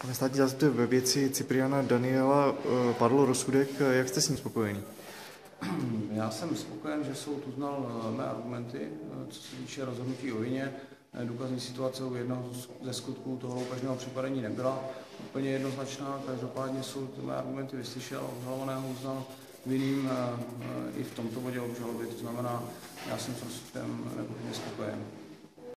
Pane státní zástupce, ve věci Cypriana Daniela padl rozsudek, jak jste s ním spokojený? Já jsem spokojen, že soud uznal mé argumenty, co se týče rozhodnutí o vině. Důkazní situace u jednoho ze skutků toho loupežného připadení nebyla úplně jednoznačná, každopádně soud mé argumenty vyslyšel, obžalovaného uznal vinným i v tomto bodě obžaloby, to znamená, já jsem s rozsudkem nepochybně spokojen.